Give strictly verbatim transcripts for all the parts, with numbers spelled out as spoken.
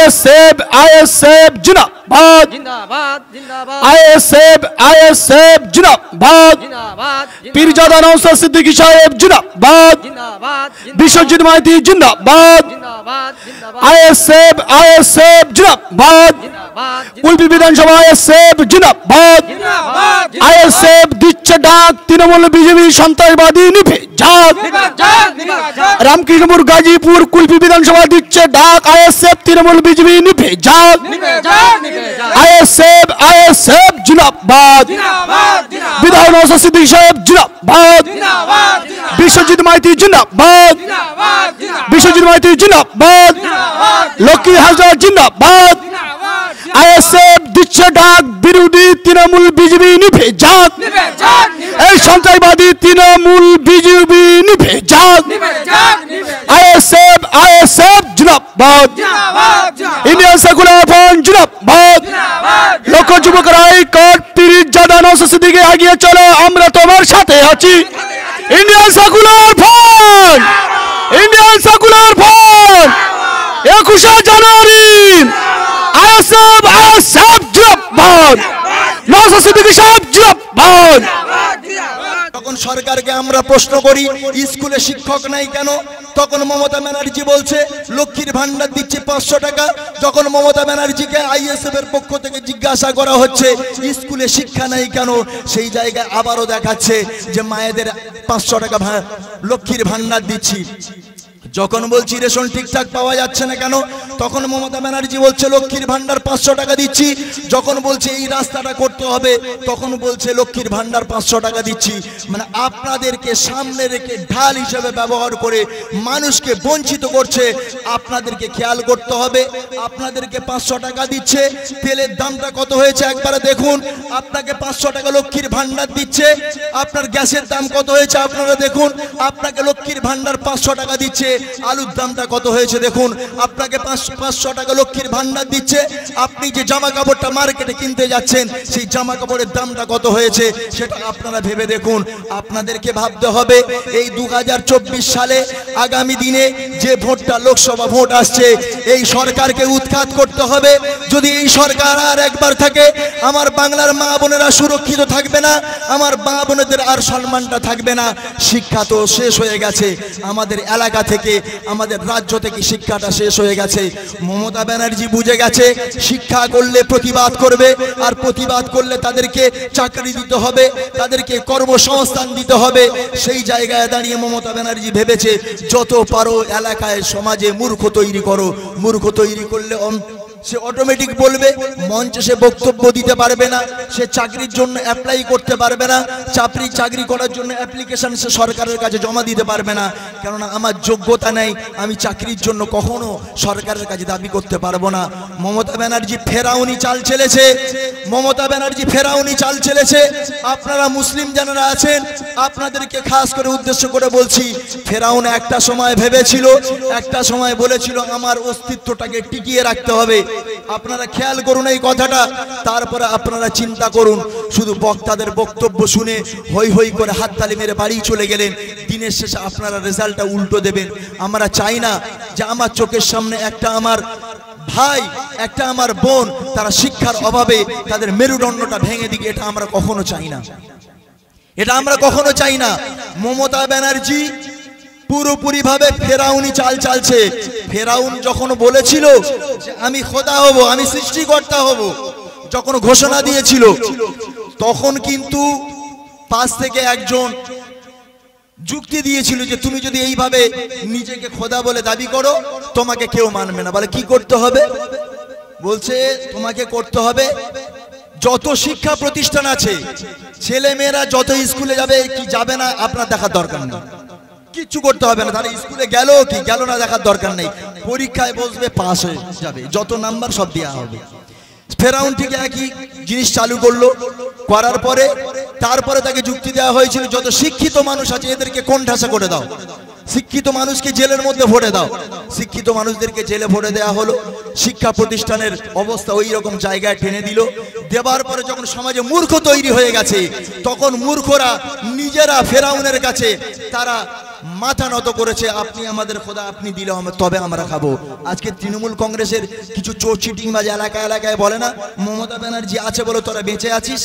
ISF ISF জিন্দাবাদ জিন্দাবাদ জিন্দাবাদ আইএসএফ আইএসএফ জিন্দাবাদ জিন্দাবাদ পীরজাদা নওশাদ সিদ্দিকী সাহেব জিন্দাবাদ জিন্দাবাদ বিশ্বজিৎ মাইতি জিন্দাবাদ জিন্দাবাদ জিন্দাবাদ আইএসএফ আইএসএফ জিন্দাবাদ জিন্দাবাদ কুলপি বিধানসভা আইএসএফ জিন্দাবাদ জিন্দাবাদ আইএসএফ দিচ্ছে ডাক তৃণমূল বিজেপি সন্ত্রাসবাদী নিভে যাক রামকৃষ্ণপুর গাজীপুর কুলপি বিধানসভা দিচ্ছে ডাক আইএসএফ তৃণমূল বিজেপি নিভে যাক আইএসএফ আইএসএফ জিন্দাবাদ বিধায়ক নওশাদ সিদ্দিকী সাহেব জিন্দাবাদ বিশ্বজিৎ মাইতি জিন্দাবাদ বিশ্বজিৎ মাইতি জিন্দাবাদ লক্ষ্মী হাজরা জিন্দাবাদ আইএসএফ দিচ্ছে ডাক বিরোধী তৃণমূল বিজেপি নিভে যাক এই সন্ত্রাসবাদী তৃণমূল বিজেপি নিভে যাক আইএসএফ আইএসএফ জিন্দাবাদ ইন্ডিয়ান সেকুলার ফ্রন্ট জিন্দাবাদ লক্ষ যুবক হাইকোর্ট পীরজাদা নওশাদ সিদ্দিকী এগিয়ে চলো আমরা তোমার সাথে আছি Indian Secular Front Indian Secular Front একুশে জানুয়ারি আইএসএফ আইএসএফ জিন্দাবাদ নওশাদ সিদ্দিকী সাহেব জিন্দাবাদ তখন সরকারকে আমরা প্রশ্ন করি স্কুলে শিক্ষক নাই কেন তখন মমতা ব্যানার্জি বলছে লক্ষ্মীর ভান্ডার দিচ্ছে পাঁচশো টাকা যখন মমতা ব্যানার্জিকে আইএসএফ এর পক্ষ থেকে জিজ্ঞাসা করা হচ্ছে স্কুলে শিক্ষা নাই কেন সেই জায়গায় আবারও দেখাচ্ছে যে মায়েদের পাঁচশো টাকা লক্ষ্মীর ভান্ডার দিচ্ছি যখন বলছি রেশন ঠিকঠাক পাওয়া যাচ্ছে না কেন তখন মমতা ব্যানার্জি বলছে লক্ষ্মীর ভান্ডার পাঁচশো টাকা দিচ্ছি যখন বলছে এই রাস্তাটা করতে হবে তখন বলছে লক্ষ্মীর ভান্ডার পাঁচশো টাকা দিচ্ছি মানে আপনাদেরকে সামনে রেখে ঢাল হিসেবে ব্যবহার করে মানুষকে বঞ্চিত করছে আপনাদেরকে খেয়াল করতে হবে আপনাদেরকে পাঁচশো টাকা দিচ্ছে তেলের দামটা কত হয়েছে একবারে দেখুন আপনাকে পাঁচশো টাকা লক্ষ্মীর ভান্ডার দিচ্ছে আপনার গ্যাসের দাম কত হয়েছে আপনারা দেখুন আপনাকে লক্ষ্মীর ভান্ডার পাঁচশো টাকা দিচ্ছে আলুর দামটা কত হয়েছে দেখুন আপনাকে পাঁচশো টাকা লক্ষ্মীর ভান্ডার দিচ্ছে আপনি যে জামা কাপড়টা মার্কেটে কিনতে যাচ্ছেন সেই জামা কাপড়ের দামটা কত হয়েছে সেটা আপনারা ভেবে দেখুন আপনাদেরকে ভাবতে হবে এই দু হাজার চব্বিশ সালে আগামী দিনে যে ভোটটা লোকসভা ভোট আসছে এই সরকারকে উৎখাত করতে হবে যদি এই সরকার আর একবার থাকে আমার বাংলার মা বোনেরা সুরক্ষিত থাকবে না আমার মা বোনেদের আর সম্মানটা থাকবে না শিক্ষা তো শেষ হয়ে গেছে আমাদের এলাকা থেকে আমাদের রাজ্য থেকে শিক্ষাটা শেষ হয়ে গেছে মমতা ব্যানার্জি বুঝে গেছে শিক্ষা করলে প্রতিবাদ করবে আর প্রতিবাদ করলে তাদেরকে চাকরি দিতে হবে তাদেরকে কর্মসংস্থান দিতে হবে সেই জায়গায় দাঁড়িয়ে মমতা ব্যানার্জি ভেবেছে যত পারো এলাকায় সমাজে মূর্খ তৈরি করো মূর্খ তৈরি করলে সে অটোমেটিক বলবে মঞ্চে সে বক্তব্য দিতে পারবে না সে চাকরির জন্য অ্যাপ্লাই করতে পারবে না চাকরি চাকরি করার জন্য অ্যাপ্লিকেশন সে সরকারের কাছে জমা দিতে পারবে না কেননা আমার যোগ্যতা নেই আমি চাকরির জন্য কখনো সরকারের কাছে দাবি করতে পারবো না মমতা ব্যানার্জি ফেরাউনি চাল চেলেছে মমতা ব্যানার্জি ফেরাউনি চাল চেলেছে আপনারা মুসলিম যারা আছেন আপনাদেরকে খাস করে উদ্দেশ্য করে বলছি ফেরাউন একটা সময় ভেবেছিল একটা সময় বলেছিল আমার অস্তিত্বটাকে টিকিয়ে রাখতে হবে আপনারা খেয়াল করুন এই কথাটা তারপরে আপনারা চিন্তা করুন শুধু বক্তাদের বক্তব্য শুনে হই হই করে হাততালি মেরে বাড়ি চলে গেলেন দিনের শেষে আপনারা রেজাল্টটা উল্টো দেবেন আমরা চাই না যে আমার চোখের সামনে একটা আমার ভাই একটা আমার বোন তারা শিক্ষার অভাবে তাদের মেরুদণ্ডটা ভেঙে দিকে এটা আমরা কখনো চাই না এটা আমরা কখনো চাই না মমতা ব্যানার্জি পুরোপুরি ভাবে ফেরাউনি চাল চালছে ফেরাউন যখন বলেছিল যে আমি খোদা হব আমি সৃষ্টিকর্তা হব যখন ঘোষণা দিয়েছিল তখন কিন্তু পাশ থেকে একজন যুক্তি দিয়েছিল যে তুমি যদি এইভাবে নিজেকে খোদা বলে দাবি করো তোমাকে কেউ মানবে না বলে কি করতে হবে বলছে তোমাকে করতে হবে যত শিক্ষা প্রতিষ্ঠান আছে ছেলে মেয়েরা যত স্কুলে যাবে কি যাবে না আপনার দেখার দরকার নেই কিচ্ছু করতে হবে না তারা স্কুলে গেল কি গেল না দেখার দরকার নেই পরীক্ষায় বসবে পাস হয়ে যাবে যত নাম্বার সব দেওয়া হবে ফেরাউন ঠিক একই জিনিস চালু করলো করার পরে তারপরে তাকে যুক্তি দেওয়া হয়েছিল যত শিক্ষিত মানুষ আছে এদেরকে কোণঠাসা করে দাও শিক্ষিত মানুষকে জেলের মধ্যে ভরে দাও শিক্ষিত মানুষদেরকে জেলে ভরে দেওয়া হলো শিক্ষা প্রতিষ্ঠানের অবস্থা ওই রকম জায়গায় টেনে দিল দেওয়ার পরে যখন সমাজে মূর্খ তৈরি হয়ে গেছে তখন মূর্খরা নিজেরা ফেরাউনের কাছে তারা মাথা নত করেছে, আপনি আমাদের খোদা, আপনি দিলে তবে আমরা খাবো। আজকে তৃণমূল কংগ্রেসের কিছু চোর চিটিং বাজে এলাকায় এলাকায় বলে না, মমতা ব্যানার্জি আছে বলে তোরা বেঁচে আছিস,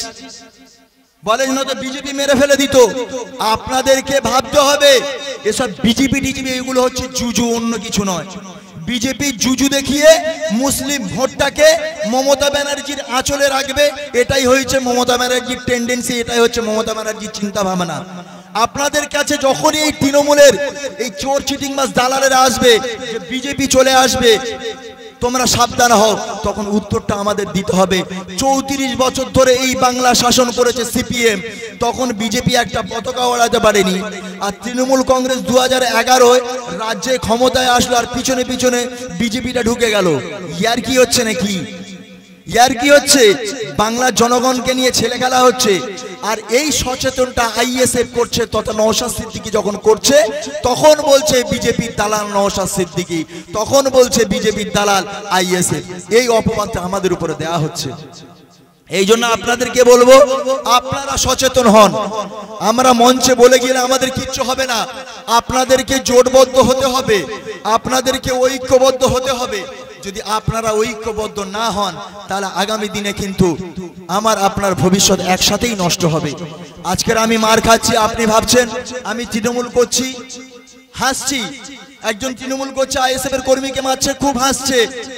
বলেন না তো বিজেপি মেরে ফেলে দিত। আপনাদেরকে ভাবতে হবে এসব বিজেপি টিজেপি এগুলো হচ্ছে জুজু, অন্য কিছু নয়। বিজেপি জুজু দেখিয়ে মুসলিম ভোটটাকে মমতা ব্যানার্জির আঁচলে রাখবে, এটাই হয়েছে মমতা ব্যানার্জির টেন্ডেন্সি, এটাই হচ্ছে মমতা ব্যানার্জির চিন্তা ভাবনা। আপনাদের কাছে যখনই এই তৃণমূলের এই চোর চিটিং মাস দালালেরা আসবে যে বিজেপি চলে আসবে, তোমরা সাবধান হও, তখন উত্তরটা আমাদের দিতে হবে। চৌত্রিশ বছর ধরে এই বাংলা শাসন করেছে সিপিএম, তখন বিজেপি একটা পতাকা ওড়াতে পারেনি। আর তৃণমূল কংগ্রেস দু হাজার এগারোয় রাজ্যে ক্ষমতায় আসলো, আর পিছনে পিছনে বিজেপিটা ঢুকে গেল। ইয়ার কি হচ্ছে নাকি? ইয়ার কি হচ্ছে? বাংলার জনগণকে নিয়ে ছেলে খেলা হচ্ছে। আর এই সচেতনটা আইএসএফ করছে, তথা নওশাদ সিদ্দিকী যখন করছে, তখন বলছে বিজেপির দালাল নওশাদ সিদ্দিকী, তখন বলছে বিজেপির দালাল আইএসএফ। এই অপমানটা আমাদের উপরে দেয়া হচ্ছে। এই জন্য আপনাদেরকে বলবো, আপনারা সচেতন হন। আমরা মঞ্চে বলে গেলে আমাদের কিচ্ছু হবে না, আপনাদেরকে জোটবদ্ধ হতে হবে, আপনাদেরকে ঐক্যবদ্ধ হতে হবে। যদি আপনারা ঐক্যবদ্ধ না হন, তাহলে আগামী দিনে কিন্তু আমার আপনার ভবিষ্যৎ একসাথেই নষ্ট হবে। আজকের আমি মার খাচ্ছি, আপনি ভাবছেন আমি তৃণমূল করছি, হাসছি। একজন তৃণমূল করছে, আইএসএফ এর কর্মীকে মারছে, খুব হাসছে।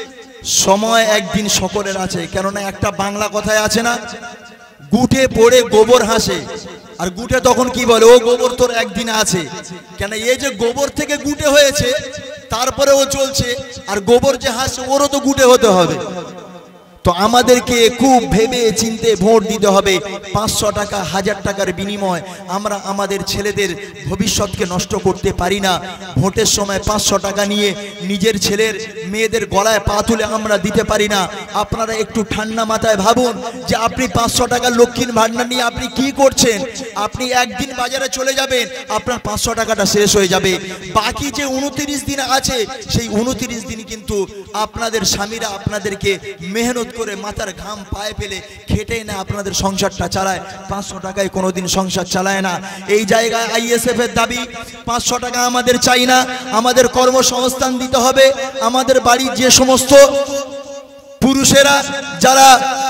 সময় একদিন সকলের আছে, কেননা একটা বাংলা কথায় আছে না, গুটে পড়ে গোবর হাসে। আর গুটে তখন কি বলে, ও গোবর তোর একদিন আছে। কেন এই যে গোবর থেকে গুটে হয়েছে, তারপরে ও চলছে, আর গোবর যে হাসছে ওরও তো গুটে হতে হবে। তো আমাদেরকে খুব ভেবে চিন্তে ভোট দিতে হবে। পাঁচশো টাকা হাজার টাকার বিনিময় আমরা আমাদের ছেলেদের ভবিষ্যৎকে নষ্ট করতে পারি না। ভোটের সময় পাঁচশো টাকা নিয়ে নিজের ছেলের মেয়েদের গলায় পা তুলে আমরা দিতে পারি না। আপনারা একটু ঠান্ডা মাথায় ভাবুন যে আপনি পাঁচশো টাকা লক্ষ্মীর ভাণ্ডার নিয়ে আপনি কি করছেন। আপনি একদিন বাজারে চলে যাবেন, আপনার পাঁচশো টাকাটা শেষ হয়ে যাবে। বাকি যে উনত্রিশ দিন আছে, সেই উনত্রিশ দিন কিন্তু আপনাদের স্বামীরা আপনাদেরকে মেহনত করে মাথার ঘাম পায়ে ফেলে খেটে না আপনাদের সংসারটা চালায়। পাঁচশো টাকায় কোনোদিন সংসার চালায় না। এই জায়গায় আইএসএফ এর দাবি, পাঁচশো টাকা আমাদের চাই না, আমাদের কর্মসংস্থান দিতে হবে। আমাদের বাড়ির যে সমস্ত পুরুষেরা যারা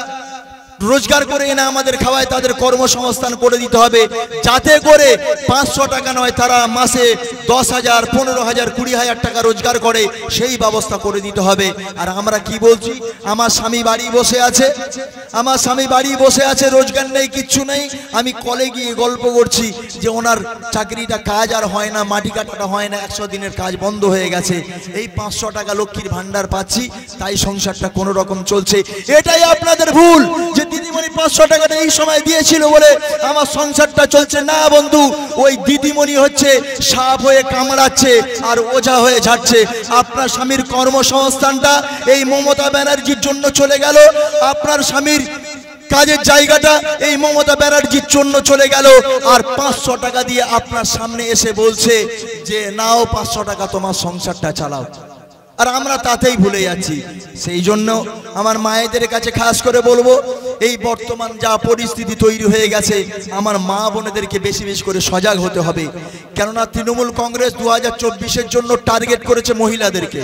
রোজগার করে এনে আমাদের খাওয়ায়, তাদের কর্মসংস্থান করে দিতে হবে, যাতে করে পাঁচশো টাকা নয়, তারা মাসে দশ হাজার পনেরো হাজার কুড়ি হাজার টাকা রোজগার করে, সেই ব্যবস্থা করে দিতে হবে। আর আমরা কি বলছি, আমার স্বামী বাড়ি বসে আছে, আমার স্বামী বাড়ি বসে আছে, রোজগার নেই, কিচ্ছু নেই। আমি কলে গিয়ে গল্প করছি যে ওনার চাকরিটা কাজ আর হয় না, মাটি কাটাটা হয় না, একশো দিনের কাজ বন্ধ হয়ে গেছে। এই পাঁচশো টাকা লক্ষ্মীর ভান্ডার পাচ্ছি, তাই সংসারটা কোনো রকম চলছে। এটাই আপনাদের ভুল যে দিদিমণি পাঁচশো টাকাটা এই সময় দিয়েছিল বলে আমার সংসারটা চলছে না। বন্ধু, ওই দিদিমণি হচ্ছে সাপ হয়ে কামড়াচ্ছে আর ওঝা হয়ে ঝাড়ছে। আপনার স্বামীর কর্মসংস্থানটা এই মমতা ব্যানার্জির জন্য চলে গেল, আপনার স্বামীর কাজের জায়গাটা এই মমতা ব্যানার্জির জন্য চলে গেল। আর পাঁচশো টাকা দিয়ে আপনার সামনে এসে বলছে যে নাও পাঁচশো টাকা তোমার সংসারটা চালাও, আর আমরা তাতেই ভুলে যাচ্ছি। সেই জন্য আমার মায়েদের কাছে খাস করে বলবো, এই বর্তমান যা পরিস্থিতি তৈরি হয়ে গেছে, আমার মা বোনেদেরকে বেশি বেশি করে সজাগ হতে হবে। কেননা তৃণমূল কংগ্রেস দু হাজার চব্বিশের জন্য টার্গেট করেছে মহিলাদেরকে,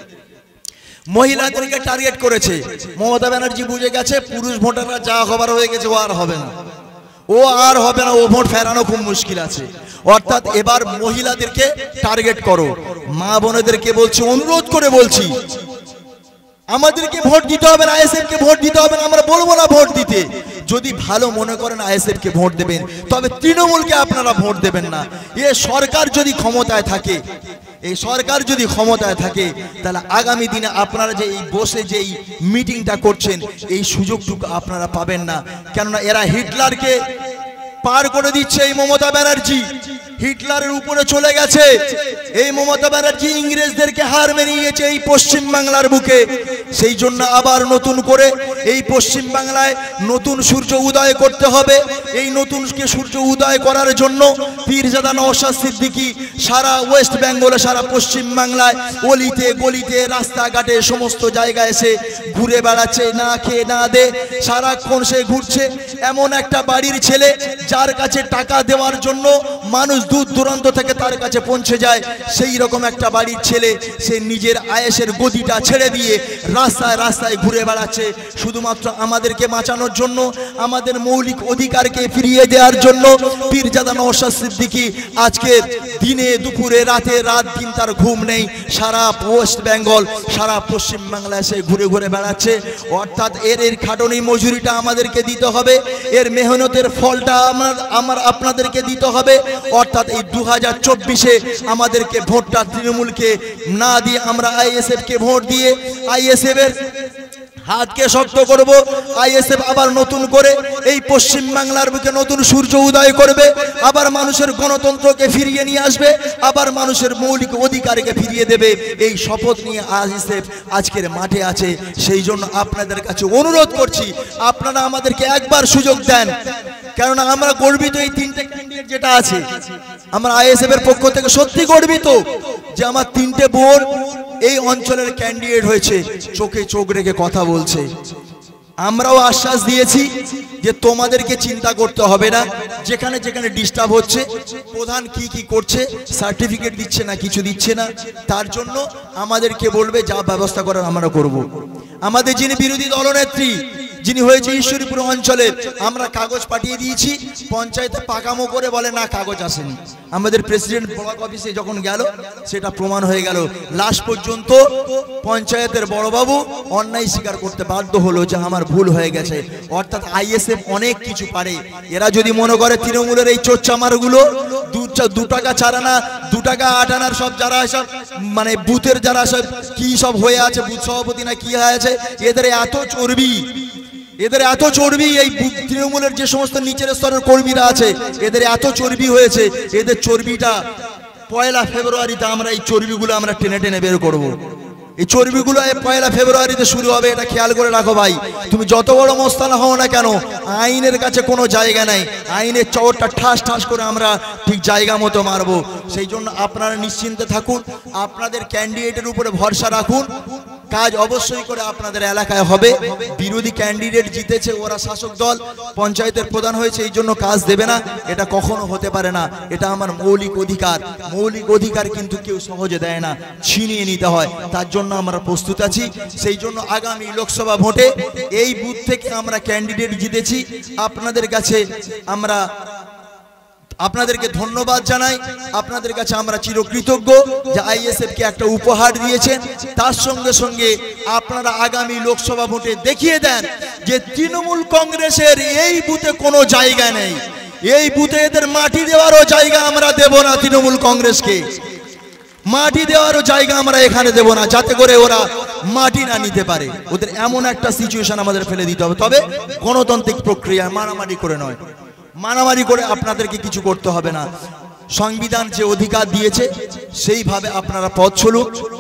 মহিলাদেরকে টার্গেট করেছে। মমতা ব্যানার্জি বুঝে গেছে পুরুষ ভোটাররা যা হবার হয়ে গেছে, ও আর হবে না, ও আর হবে না, ও ভোট ফেরানো খুব মুশকিল আছে। অর্থাৎ এবার মহিলাদেরকে টার্গেট করো। মা বোনেদেরকে বলছি, অনুরোধ করে বলছি, আমাদেরকে ভোট দিতে হবে না, আইএসএফ কে ভোট দিতে হবে না। আমরা বলবো না ভোট দিতে, যদি ভালো মনে করেন আইএসএফ কে ভোট দেবেন, তবে তৃণমূলকে আপনারা ভোট দেবেন না। এ সরকার যদি ক্ষমতায় থাকে, এই সরকার যদি ক্ষমতায় থাকে, তাহলে আগামী দিনে আপনারা যে এই বসে যে এই মিটিংটা করছেন, এই সুযোগটুকু আপনারা পাবেন না। কেননা এরা হিটলারকে পার করে দিচ্ছে। এই মমতা ব্যানার্জি হিটলারের উপরে চলে গেছে। এই মমতা ব্যানার্জি ইংরেজদেরকে হার মেরিয়েছে এই পশ্চিম বাংলার বুকে। সেই জন্য আবার নতুন করে এই পশ্চিম বাংলায় নতুন সূর্য উদয় করতে হবে। এই নতুনকে সূর্য উদয় করার জন্য পীরজাদা নওশাদ সিদ্দিকী সারা ওয়েস্ট বেঙ্গলে, সারা পশ্চিম বাংলায় অলিতে গলিতে রাস্তাঘাটে সমস্ত জায়গায় এসে ঘুরে বেড়াচ্ছে, না খেয়ে না দে সারাক্ষণ সে ঘুরছে। এমন একটা বাড়ির ছেলে যার কাছে টাকা দেওয়ার জন্য মানুষ দূর দূরান্ত থেকে তার কাছে পৌঁছে যায়, সেই রকম একটা বাড়ির ছেলে সে নিজের আয়েশের গদিটা ছেড়ে দিয়ে রাস্তায় রাস্তায় ঘুরে বেড়াচ্ছে শুধুমাত্র আমাদেরকে বাঁচানোর জন্য, আমাদের মৌলিক অধিকারকে ফিরিয়ে দেওয়ার জন্য। পীরজাদা নওশাদ সিদ্দিকী আজকের দিনে দুপুরে রাতে রাত দিন তার ঘুম নেই, সারা ওয়েস্ট বেঙ্গল সারা পশ্চিম বাংলায় সে ঘুরে ঘুরে বেড়াচ্ছে। অর্থাৎ এর এর খাটনি মজুরিটা আমাদেরকে দিতে হবে, এর মেহনতের ফলটা আমার আমার আপনাদেরকে দিতে হবে। অর্থাৎ এই দু হাজার চব্বিশে আমাদেরকে ভোটটা তৃণমূলকে না দিয়ে আমরা আইএসএফ কে ভোট দিয়ে আইএসএফ এর হাতকে শক্ত করব। আইএসএফ আবার নতুন করে এই পশ্চিম বাংলার বুকে নতুন সূর্য উদয় করবে, আবার মানুষের গণতন্ত্রকে ফিরিয়ে নিয়ে আসবে, আবার মানুষের মৌলিক অধিকারকে ফিরিয়ে দেবে। এই শপথ নিয়ে আইএসএফ আজকের মাঠে আছে। সেই জন্য আপনাদের কাছে অনুরোধ করছি, আপনারা আমাদেরকে একবার সুযোগ দেন, কেননা আমরা গর্বিত এই তিনটে ক্যান্ডিডেট যেটা আছে। আমরা আইএসএফ এর পক্ষ থেকে সত্যি গর্বিত যে আমার তিনটে বোন এই অঞ্চলের ক্যান্ডিডেট হয়েছে, চোখে চোখ রেখে কথা বলছে। আমরাও আশ্বাস দিয়েছি যে তোমাদেরকে চিন্তা করতে হবে না, যেখানে যেখানে ডিস্টার্ব হচ্ছে, প্রধান কি কি করছে, সার্টিফিকেট দিচ্ছে না, কিছু দিচ্ছে না, তার জন্য আমাদেরকে বলবে, যা ব্যবস্থা করার আমরা করব। আমাদের যিনি বিরোধী দলনেত্রী যিনি হয়েছে ঈশ্বরীপুর অঞ্চলে, আমরা কাগজ পাঠিয়ে দিয়েছি, পঞ্চায়েতে পাকামো করে বলে না কাগজ আসেনি। আমাদের প্রেসিডেন্ট ব্লক অফিসে যখন গেল সেটা প্রমাণ হয়ে গেল। লাস্ট পর্যন্ত পঞ্চায়েতের বড়বাবু অন্যায় স্বীকার করতে বাধ্য হলো যে আমার ভুল হয়ে গেছে। অর্থাৎ আইএসএফ অনেক কিছু পারে। এরা যদি মনে করে তৃণমূলের এই চোরচামারগুলো দু টাকা চারানা দু টাকা আট আনার সব যারা সব মানে বুথের যারা সব কি সব হয়ে আছে, বুথ সভাপতি না কি হয়ে আছে, এদের এত চর্বি এদের এত চর্বি এই তৃণমূলের যে সমস্ত নিচের স্তরের কর্মীরা আছে, এদের এত চর্বি হয়েছে, এদের চর্বিটা পয়লা ফেব্রুয়ারিতে আমরা এই চর্বিগুলো আমরা টেনে টেনে বের করব। এই চর্বিগুলো পয়লা ফেব্রুয়ারিতে শুরু হবে, এটা খেয়াল করে রাখো ভাই। তুমি যত বড় মস্তানা হও না কেন, আইনের কাছে কোনো জায়গা নাই। আইনের চওড়টা ঠাস ঠাস করে আমরা ঠিক জায়গা মতো মারবো। সেই জন্য আপনারা নিশ্চিন্তে থাকুন, আপনাদের ক্যান্ডিডেটের উপরে ভরসা রাখুন, কাজ অবশ্যই করে আপনাদের এলাকায় হবে। বিরোধী ক্যান্ডিডেট জিতেছে, ওরা শাসক দল, পঞ্চায়েতের প্রধান হয়েছে, এই জন্য কাজ দেবে না, এটা কখনো হতে পারে না। এটা আমার মৌলিক অধিকার। মৌলিক অধিকার কিন্তু কেউ সহজে দেয় না, ছিনিয়ে নিতে হয়। তার জন্য আমরা প্রস্তুত আছি। সেই জন্য আগামী লোকসভা ভোটে এই বুথ থেকে আমরা ক্যান্ডিডেট জিতেছি। আপনাদের কাছে আমরা আপনাদেরকে ধন্যবাদ জানাই, আপনাদের কাছে আমরা চিরকৃতজ্ঞ যে আইএসএফ কে একটা উপহার দিয়েছেন। তার সঙ্গে সঙ্গে আপনারা আগামী লোকসভা ভোটে দেখিয়ে দেন যে তৃণমূল কংগ্রেসের এই বুথে কোনো জায়গা নেই। এই বুথে এদের মাটি দেওয়ারও জায়গা আমরা দেব না, তৃণমূল কংগ্রেসকে মাটি দেওয়ারও জায়গা আমরা এখানে দেব না, যাতে করে ওরা মাটি না নিতে পারে। ওদের এমন একটা সিচুয়েশন আমাদের ফেলে দিতে হবে। তবে গণতান্ত্রিক প্রক্রিয়া, মারামারি করে নয়, মারামারি করে আপনাদেরকে কিছু করতে হবে না। সংবিধান যে অধিকার দিয়েছে সেইভাবে আপনারা পথ চলুন।